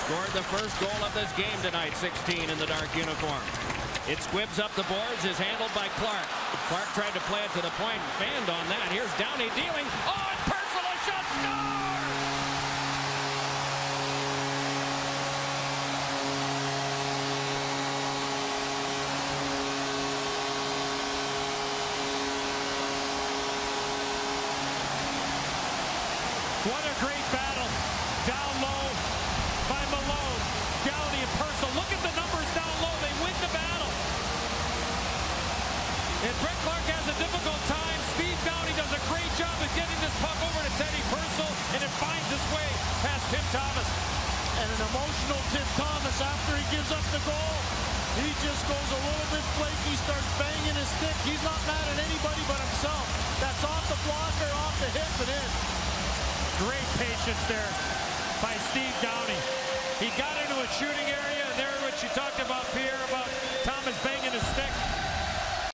scored the first goal of this game tonight, 16 in the dark uniform. It squibs up the boards, is handled by Clark. Clark tried to play it to the point and fanned on that. Here's Downie dealing. Oh, and Purcell, a shot, score! What a great battle. Down low by Malone. Downie and Purcell. Look at the numbers down low. They win the battle. And Brett Clark has a difficult time. Steve Downie does a great job of getting this puck over to Teddy Purcell, and it finds its way past Tim Thomas. And an emotional Tim Thomas after he gives up the goal. He just goes a little bit flaky, starts banging his stick. He's not mad at anybody but himself. That's off the blocker, off the hip, and in. Great patience there by Steve Downie. He got into a shooting area, and there what you talked